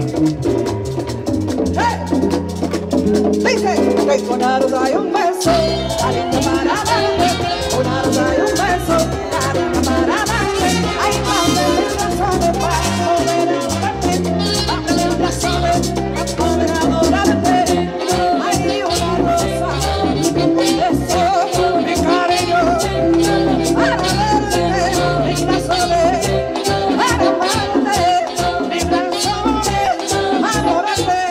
Dice que con aros hay un beso, cariño para darte, con aros hay un beso, cariño para darte. Hay más de 1000 razones para poder amarte, más de 1000 razones para poder adorarte. Hay una rosa, un beso, mi cariño, para darte, mis razones, para amarte, mis razones, para adorarte.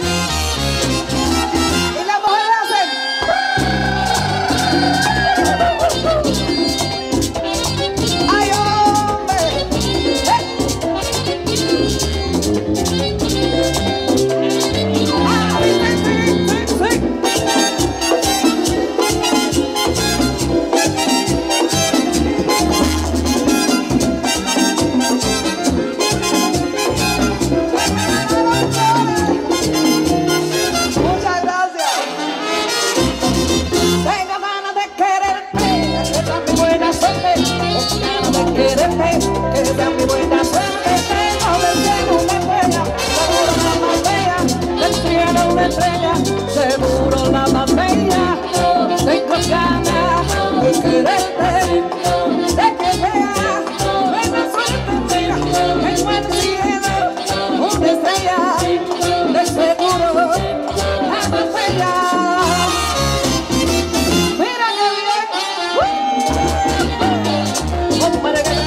Seguro la más bella, tengo ganas de quererte, de que veas buena suerte mía, tengo en el cielo una estrella, de seguro la más bella. Mira que bien, para que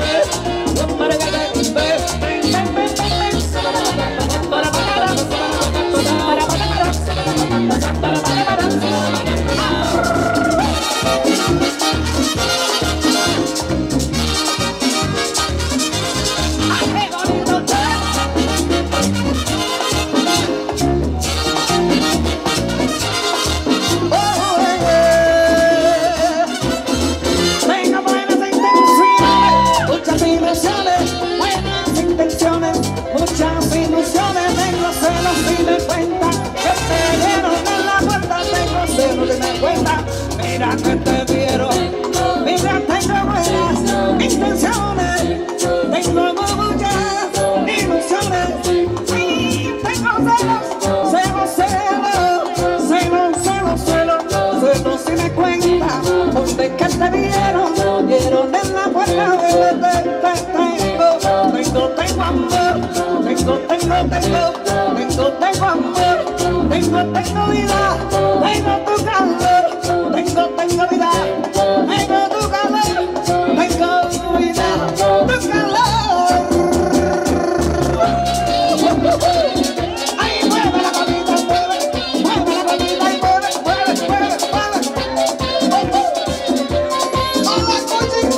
muchas ilusiones, tengo celos y me cuenta que te dieron en la puerta, tengo celos y me cuenta, mira que te dieron, mira tengo buenas intenciones, tengo muchas ilusiones, sí, tengo celos, celos, celos, celos, celos, celos, celos y me cuenta, donde que te dieron en la puerta, tengo amor. Tengo amor, tengo vida, tengo tu calor, tengo vida, tengo tu calor, tengo vida, tu calor. Ay, mueve la comida, mueve la comida y mueve. Hola, Cuchi.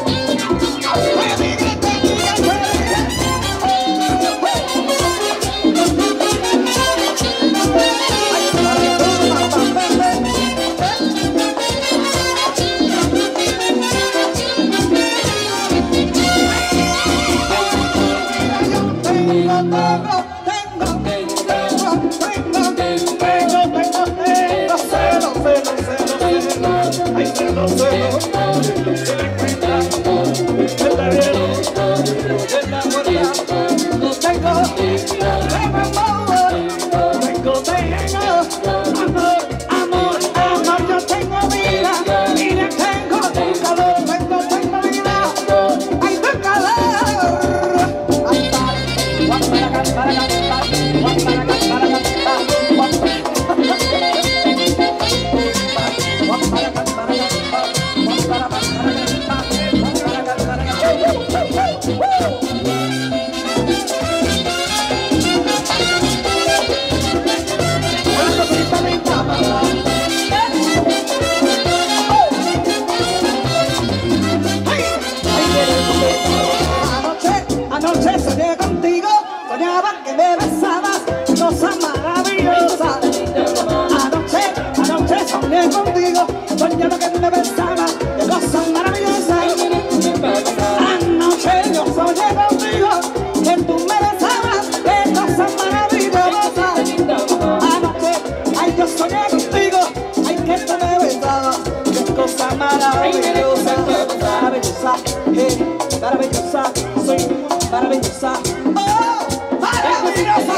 Anoche soñé contigo, soñaba que me besabas, cosa maravillosa. Anoche soñé contigo, soñaba que me besabas, cosa maravillosa. Anoche yo soñé contigo, que tú me besabas, qué cosa maravillosa. Anoche, ay, yo soñé contigo, ay, que tú me besabas, qué cosa maravillosa, maravillosa, maravillosa, soy maravillosa, oh, maravillosa.